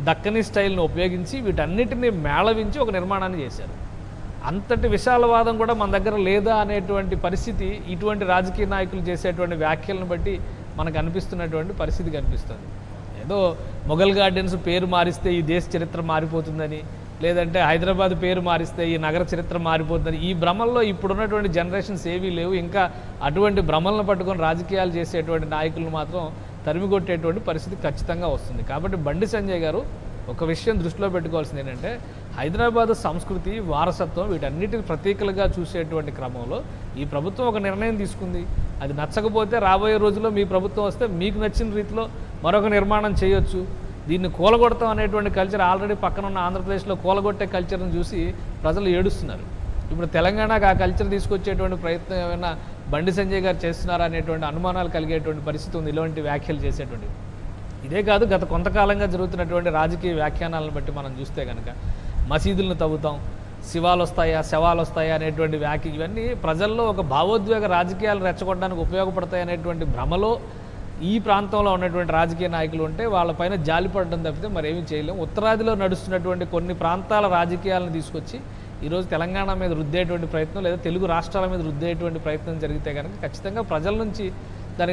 దక్కనీ స్టైల్ను ఉపయోగించి వీటన్నిటిని మేళవించి ఒక నిర్మాణాన్ని చేశారు. అంతటి విశాలవాదం కూడా మన దగ్గర లేదా అనేటువంటి పరిస్థితి ఇటువంటి రాజకీయ నాయకులు చేసేటువంటి వ్యాఖ్యలను బట్టి మనకు అనిపిస్తున్నటువంటి పరిస్థితి కనిపిస్తుంది. ఏదో మొఘల్ గార్డెన్స్ పేరు మారిస్తే ఈ దేశ చరిత్ర మారిపోతుందని, లేదంటే హైదరాబాద్ పేరు మారిస్తే ఈ నగర చరిత్ర మారిపోతుందని ఈ భ్రమల్లో ఇప్పుడున్నటువంటి జనరేషన్స్ ఏవీ లేవు. ఇంకా అటువంటి భ్రమలను పట్టుకొని రాజకీయాలు చేసేటువంటి నాయకులను మాత్రం తరిమికొట్టేటువంటి పరిస్థితి ఖచ్చితంగా వస్తుంది. కాబట్టి బండి సంజయ్ గారు ఒక విషయం దృష్టిలో పెట్టుకోవాల్సింది ఏంటంటే, హైదరాబాద్ సంస్కృతి, వారసత్వం వీటన్నిటిని ప్రతీకలుగా చూసేటువంటి క్రమంలో ఈ ప్రభుత్వం ఒక నిర్ణయం తీసుకుంది. అది నచ్చకపోతే రాబోయే రోజుల్లో మీ ప్రభుత్వం వస్తే మీకు నచ్చిన రీతిలో మరొక నిర్మాణం చేయొచ్చు. దీన్ని కూలగొడతాం అనేటువంటి కల్చర్ ఆల్రెడీ పక్కన ఉన్న ఆంధ్రప్రదేశ్లో కూలగొట్టే కల్చర్ను చూసి ప్రజలు ఏడుస్తున్నారు. ఇప్పుడు తెలంగాణకు ఆ కల్చర్ తీసుకొచ్చేటువంటి ప్రయత్నం ఏమైనా బండి సంజయ్ గారు చేస్తున్నారా అనేటువంటి అనుమానాలు కలిగేటువంటి పరిస్థితి ఉంది ఇలాంటి వ్యాఖ్యలు చేసేటువంటివి. ఇదే కాదు, గత కొంతకాలంగా జరుగుతున్నటువంటి రాజకీయ వ్యాఖ్యానాలను బట్టి మనం చూస్తే కనుక మసీదులను తవ్వుతాం, శివాలు వస్తాయా, శవాలు వస్తాయా అనేటువంటి వ్యాఖ్య, ఇవన్నీ ప్రజల్లో ఒక భావోద్వేగ రాజకీయాలు రెచ్చగొట్టడానికి ఉపయోగపడతాయి అనేటువంటి భ్రమలో ఈ ప్రాంతంలో ఉన్నటువంటి రాజకీయ నాయకులు ఉంటే వాళ్ళపైన జాలిపడడం తప్పితే మరేమీ చేయలేం. ఉత్తరాదిలో నడుస్తున్నటువంటి కొన్ని ప్రాంతాల రాజకీయాలను తీసుకొచ్చి ఈరోజు తెలంగాణ మీద రుద్దేటువంటి ప్రయత్నం లేదా తెలుగు రాష్ట్రాల మీద రుద్దేటువంటి ప్రయత్నం జరిగితే కనుక ఖచ్చితంగా ప్రజల నుంచి